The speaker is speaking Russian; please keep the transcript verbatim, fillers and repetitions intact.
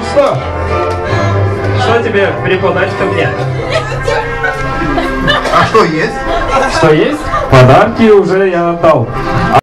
что? Что тебе преподать-то мне? А что есть? Что есть? Подарки уже я отдал.